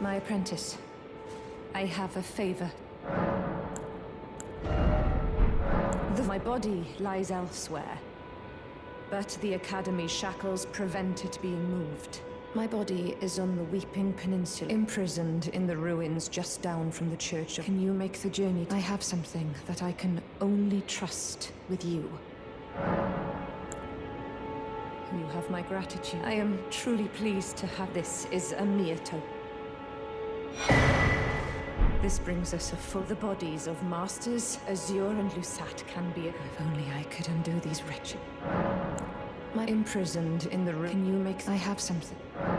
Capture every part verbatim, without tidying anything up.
My apprentice, I have a favor. The, my body lies elsewhere, but the Academy's shackles prevent it being moved. My body is on the Weeping Peninsula, imprisoned in the ruins just down from the church. Can you make the journey? I have something that I can only trust with you. You have my gratitude. I am truly pleased to have this. Is a mere token. This brings us a full. The bodies of Masters Azure and Lusat can be. If only I could undo these wretched. My imprisoned in the room. Can you make? I have something.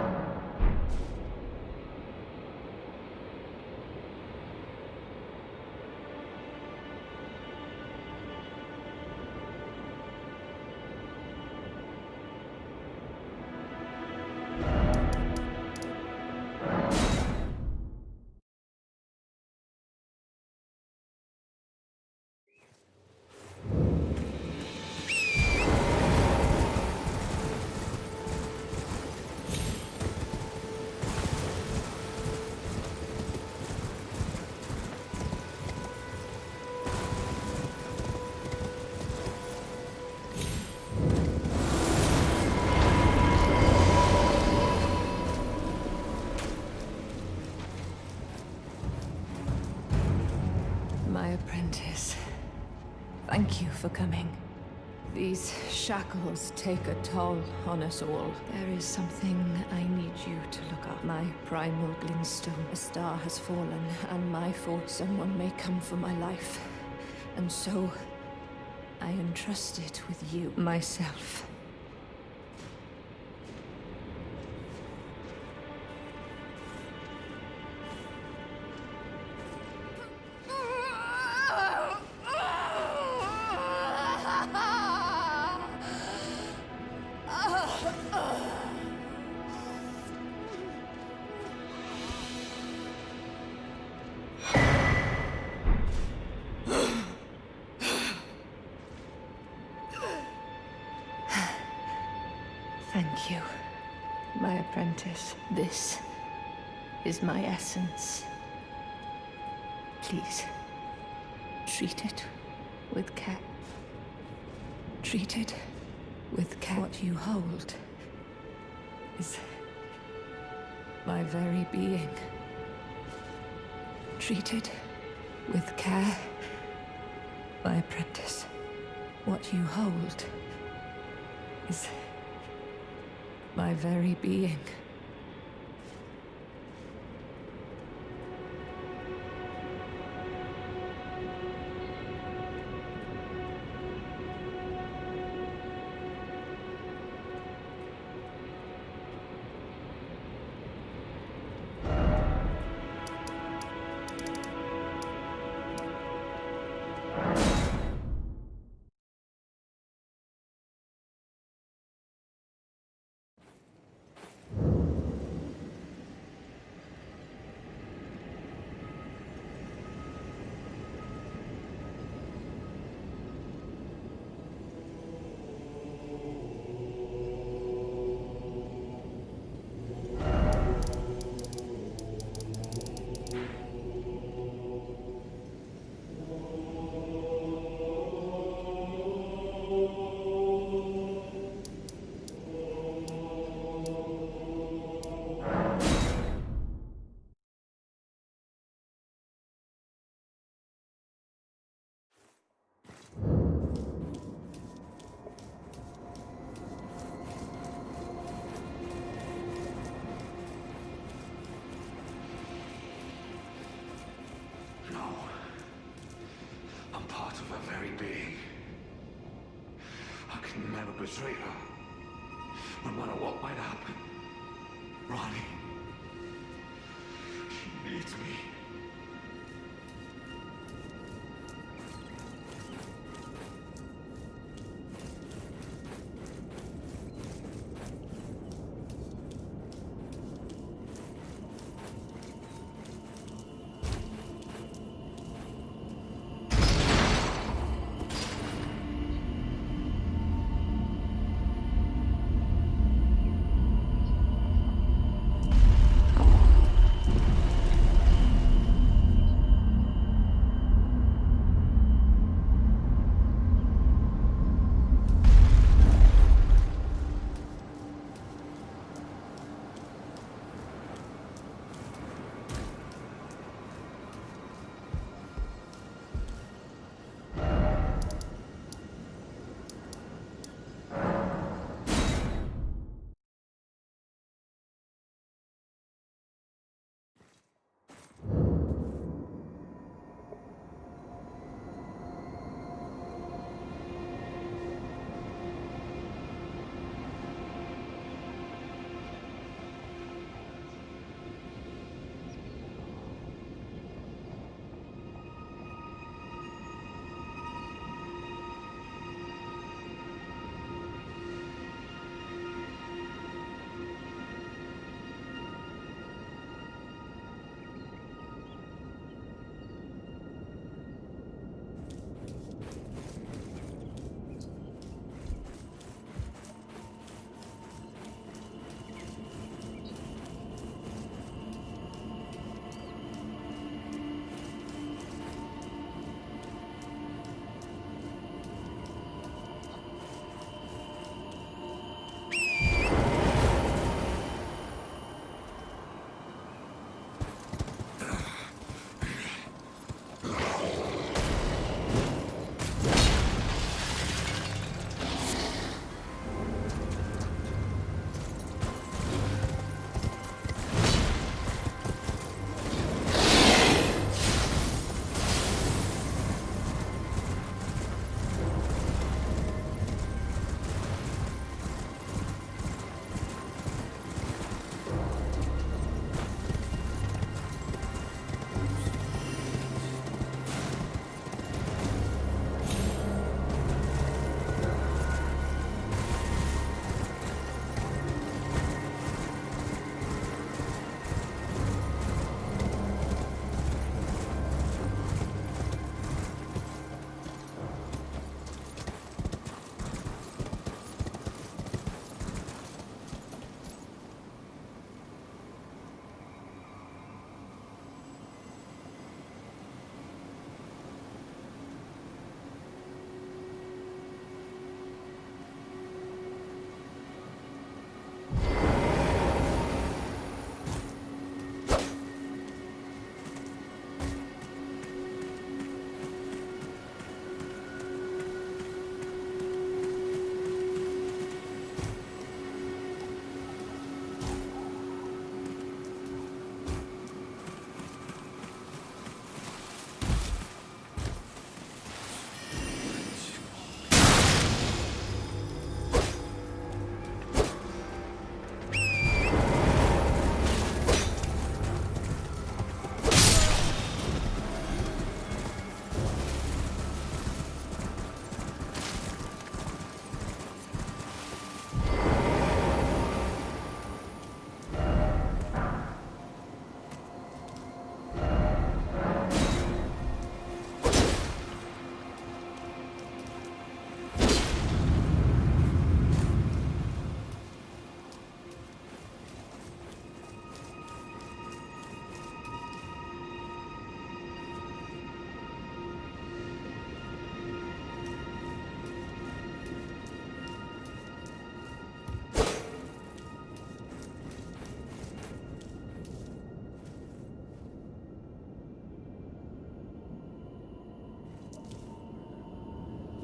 My apprentice, thank you for coming. These shackles take a toll on us all. There is something I need you to look up. My primal glintstone. A star has fallen, and my thought someone may come for my life. And so, I entrust it with you, myself. Thank you, my apprentice. This is my essence. Please, treat it with care. Treat it with care. What you hold is my very being. Treat it with care, my apprentice. What you hold is my very being. Betray her. No matter what might happen. Ronnie. She needs me.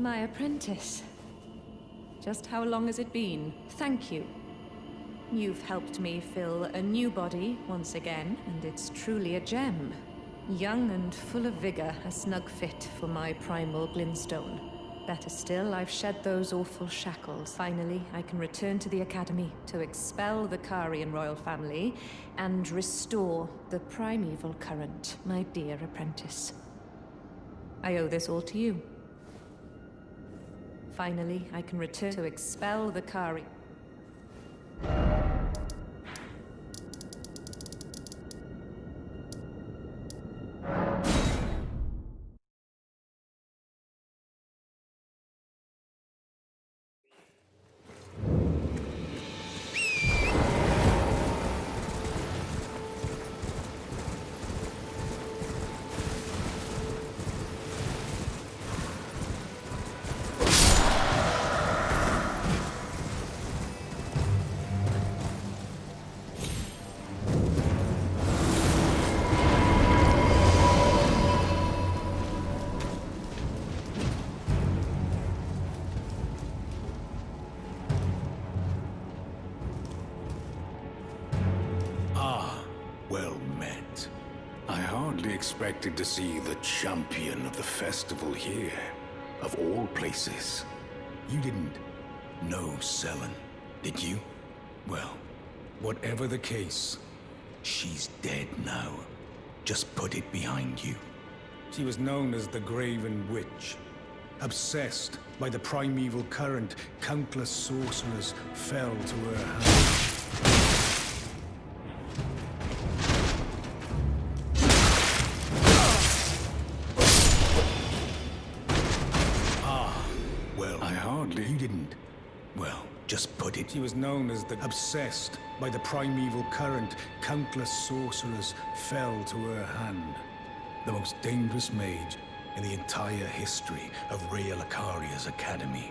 My apprentice. Just how long has it been? Thank you. You've helped me fill a new body once again, and it's truly a gem. Young and full of vigor, a snug fit for my primal glintstone. Better still, I've shed those awful shackles. Finally, I can return to the Academy to expel the Karian royal family and restore the primeval current, my dear apprentice. I owe this all to you. Finally, I can return to expel the Kari. Well met. I hardly expected to see the champion of the festival here, of all places. You didn't know Sellen, did you? Well, whatever the case, she's dead now. Just put it behind you. She was known as the Graven Witch. Obsessed by the primeval current, countless sorcerers fell to her hands. You didn't. Well, just put it. She was known as the obsessed by the primeval current. Countless sorcerers fell to her hand. The most dangerous mage in the entire history of Raya Lucaria's academy.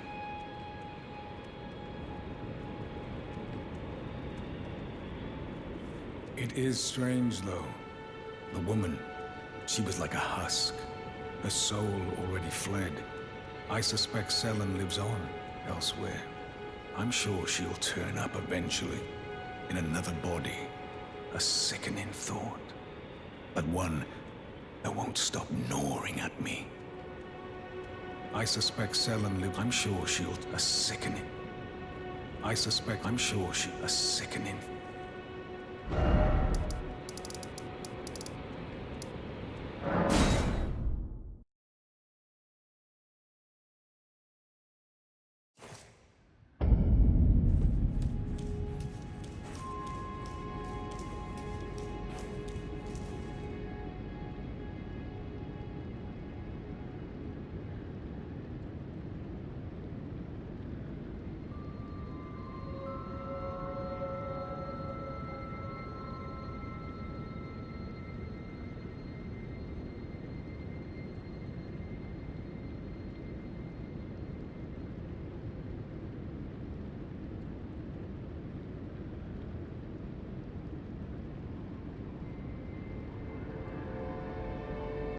It is strange, though. The woman, she was like a husk. Her soul already fled. I suspect Sellen lives on, elsewhere. I'm sure she'll turn up eventually, in another body. A sickening thought, but one that won't stop gnawing at me. I suspect Sellen lives. I'm sure she'll... A sickening. I suspect... I'm sure she... A sickening...